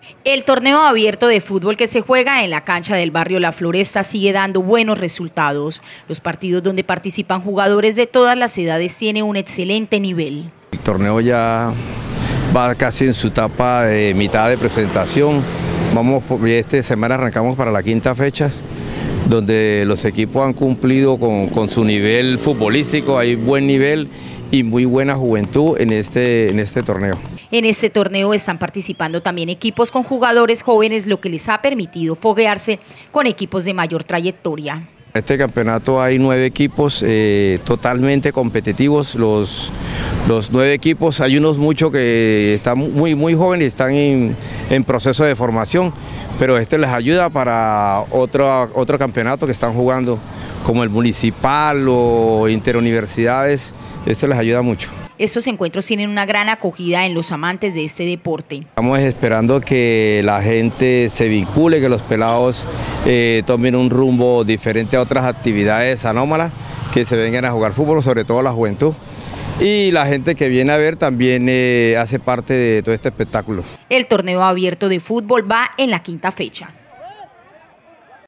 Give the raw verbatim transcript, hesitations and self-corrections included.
El torneo abierto de fútbol que se juega en la cancha del barrio La Floresta sigue dando buenos resultados. Los partidos donde participan jugadores de todas las edades tienen un excelente nivel. El torneo ya va casi en su etapa de mitad de presentación. Vamos, esta semana arrancamos para la quinta fecha, donde los equipos han cumplido con, con su nivel futbolístico. Hay buen nivel y muy buena juventud en este, en este torneo. En este torneo están participando también equipos con jugadores jóvenes, lo que les ha permitido foguearse con equipos de mayor trayectoria. En este campeonato hay nueve equipos eh, totalmente competitivos. Los, los nueve equipos, hay unos muchos que están muy, muy jóvenes y están en, en proceso de formación, pero este les ayuda para otro, otro campeonato que están jugando, como el municipal o interuniversidades. Esto les ayuda mucho. Estos encuentros tienen una gran acogida en los amantes de este deporte. Estamos esperando que la gente se vincule, que los pelados eh, tomen un rumbo diferente a otras actividades anómalas, que se vengan a jugar fútbol, sobre todo la juventud. Y la gente que viene a ver también eh, hace parte de todo este espectáculo. El torneo abierto de fútbol va en la quinta fecha.